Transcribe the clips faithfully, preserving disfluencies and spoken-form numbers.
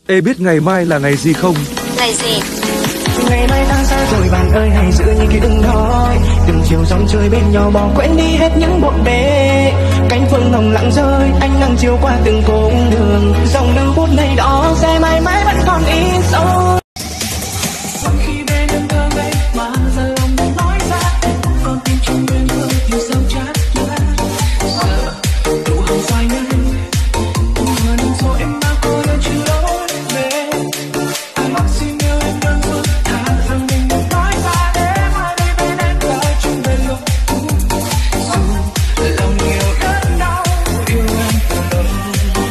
Ê biết ngày mai là ngày gì không? Ngày gì? Ngày mai đang xa rồi bạn ơi, hãy giữ những ký ức đó. Từng chiều dòng chơi bên nhau, bỏ quên đi hết những bộn bề. Cánh phương hồng lặng rơi, ánh nắng chiều qua từng cung đường. Dòng lưu bút này đó sẽ mãi mãi vẫn còn in sâu. Khi bên em thơ ngây mà giờ lòng muốn nói ra, con tim trong bên mơ yêu sâu chát chát. Giờ đủ hồng phai nhanh, mà đừng số em mang cô đơn chưa lối về. Ai mắc xin yêu em đơn phương, thà rằng mình đừng nói ra để mai đây bên em là chung bên lúc. Dù lòng nhiều đớn đau yêu em từ lâu.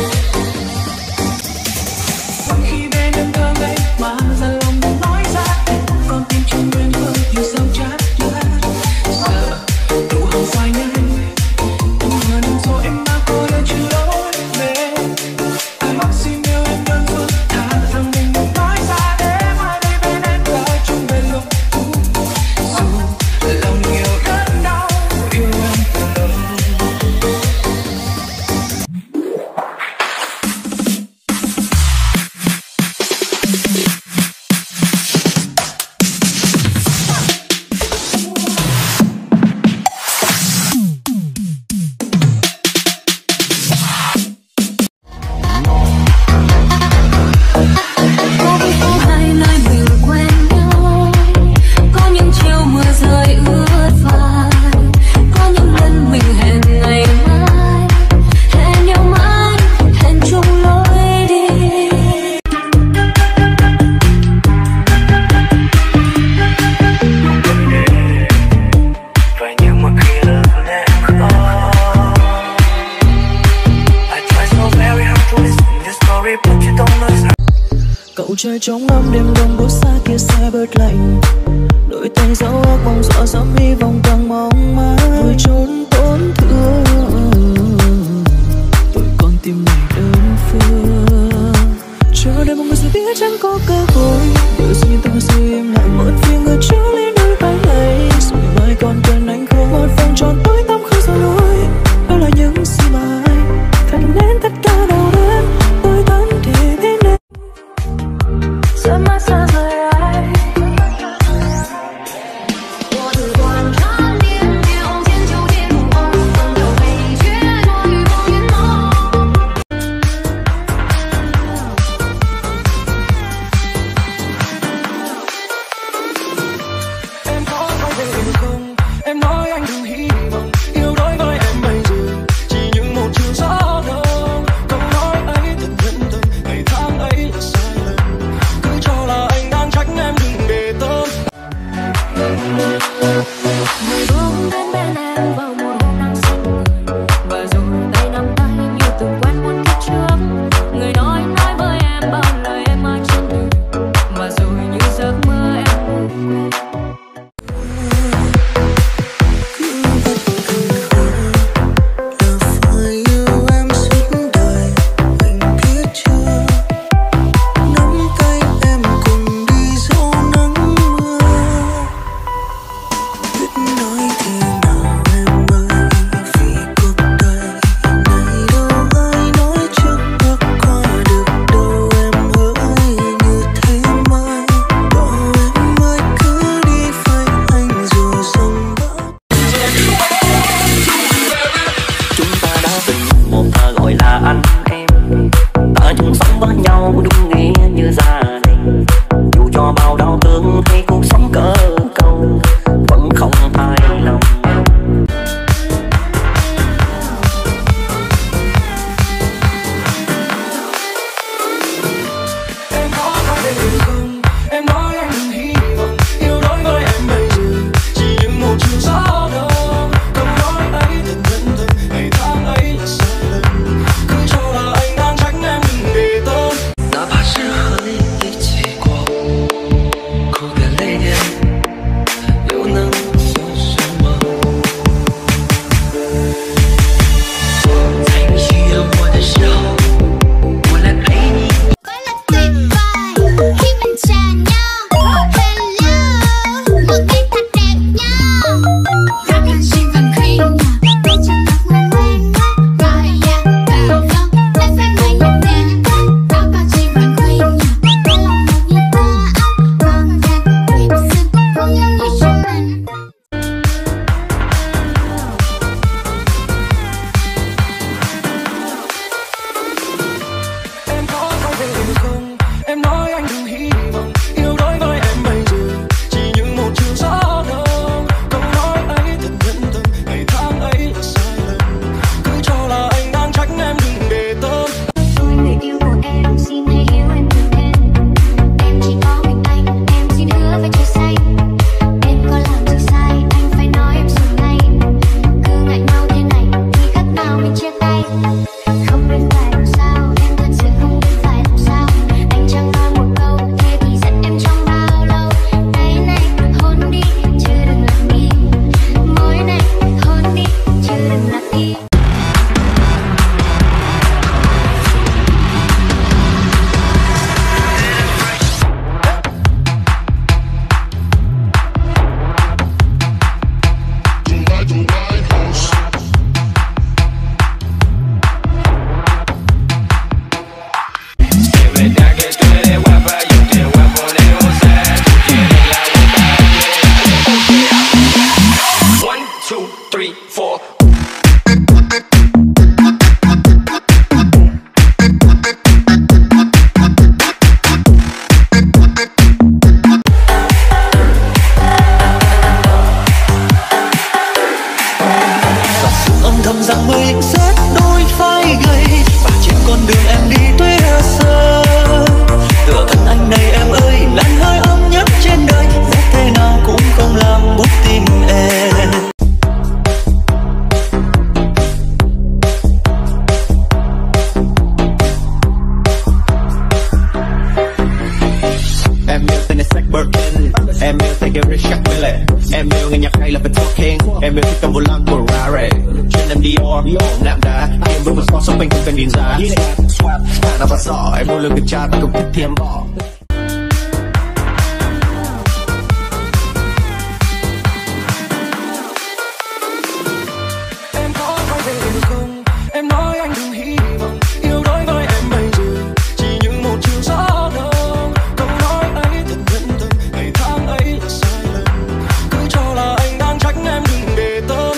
Khi bên em thơ ngây mà giờ lòng muốn nói ra, con tim trong bên mơ yêu sâu chát chát. Giờ đủ hồng phai nhanh, mà đừng số em mang cô đơn chưa lối về. Ai mắc xin yêu em đơn phương, thà rằng mình đừng nói ra để mai đây bên em là chung bên lúc. Dù lòng nhiều đớn đau yêu em từ lâu. Hai nơi mình quen nhau, có những chiều mưa rơi ướt vai, có những lần mình hẹn ngày mai, hẹn nhau mãi, hẹn chung lối đi. Vậy nhưng mà khi lớn em khó, I try so very hard to listen your story but you don't listen. Cậu chơi trong năm đêm đông đốt xa kia xe bớt lạnh, đôi tay dấu ước mong rõ dẫm hy vọng càng mong mãi vui trốn tổn thương. Tuổi con tim này đơn phương, chờ đợi một người sẽ biết chẳng có cơ hội. Điều gì ta sẽ im lặng một phía người chưa lên đôi vai ấy. Rồi mai còn cần anh không một vòng tròn tối tăm không sao lối. Đó là những gì mà anh thật nên tất cả đau đớn tôi vẫn để bên em. Sớm mắt xa rời ai, 我的管他年年红天秋天。 rằng mây rớt đôi vai gầy, và trên con đường em đi tuyết rơi. Tựa thân anh này em ơi, làn hơi ấm nhất trên đời, rét thế nào cũng không làm bút tim em. Em yêu tên là Zach Birkin, em yêu tay kêu Richard Mille, em yêu nghe nhạc hay là phải talking, em yêu thích cầm vô lăng của Rare, trên em Dior, nạm đá, em với một spot shopping không cần nhìn ra, hàng nào và giỏ, em mua lương từ cha ta không thích thêm bỏ. Em có quay về được không? Em nói anh đừng hy vọng yêu đối với em bây giờ chỉ như một chiều gió đông. Câu nói ấy thật nhân tâm, ngày tháng ấy là sai lầm. Cứ cho là anh đang trách em đừng để tâm.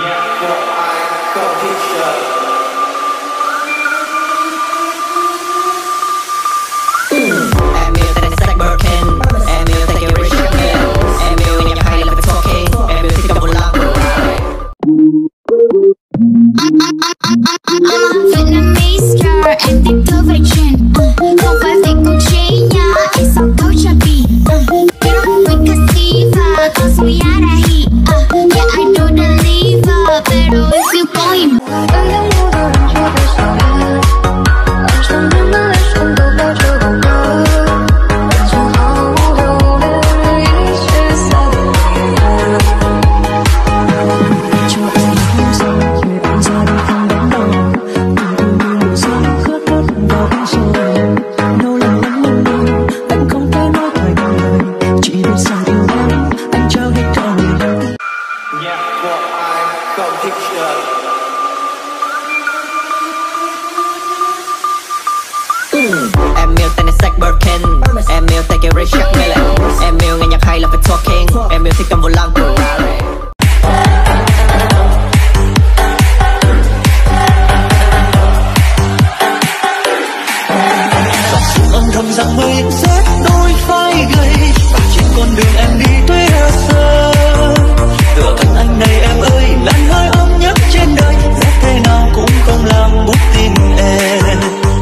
Em yêu tên này Zach Birkin, em yêu tay kia Ray Shark Miller. Em yêu nghe nhạc hay là phải talking, em yêu thích cầm vô lăng của Rare. Âm thầm rằng mây rét đôi vai gầy trên con đường em đi tuy ở xa. Tựa thân anh này em ơi, làn hơi ấm nhất trên đời, rét thế nào cũng không làm bút tim em.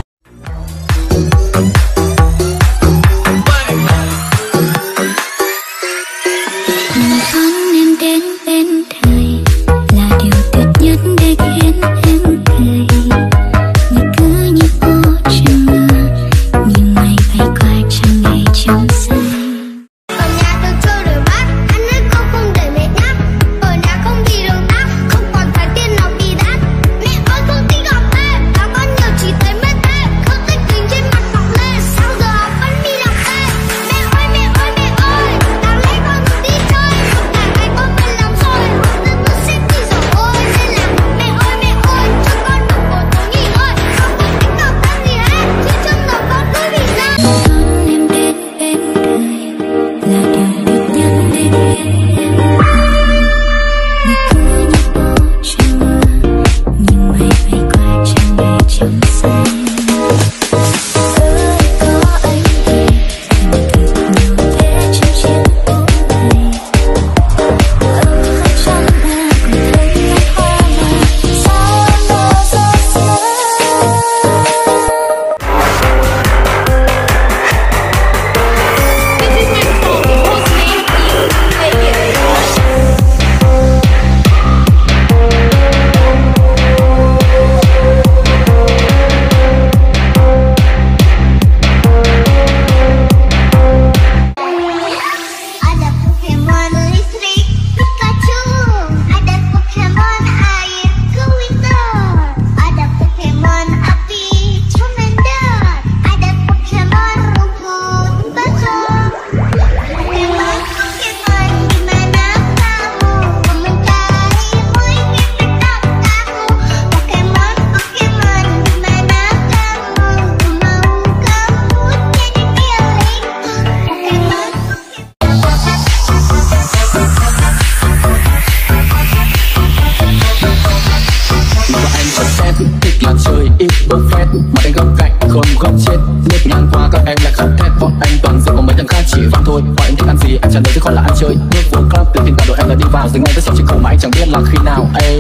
Trả lời chứ không là ăn chơi. Bước vô club tự tin cả đội em là đi vào, dừng ngay với sóng trên cầu mà anh chẳng biết là khi nào. Ê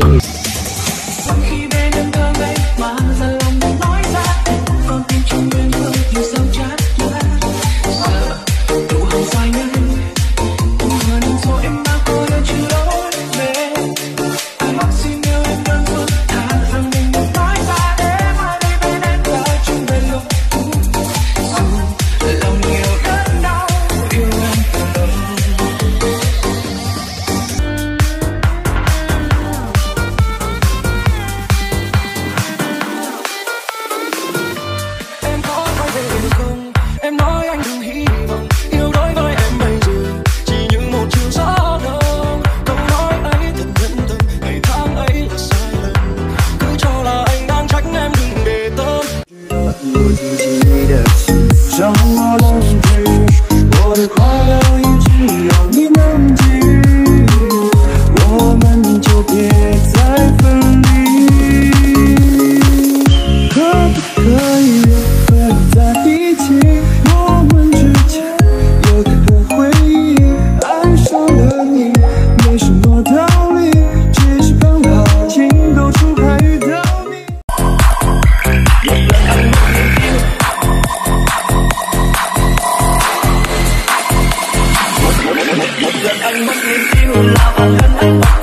Khi bên em thơ ngây mà giờ lòng muốn nói ra, con tim trong nguyên vương như sâu chát lá. Giờ đủ hồng dài nhanh, cũng vừa nằm rồi em bao cô đơn chưa lối về. Ai mong xin yêu em đơn phương, thà rằng mình đừng nói ra. Em ở đây bên em là chung về lúc dù lòng nhiều đớn đau yêu em từ lâu. gần anh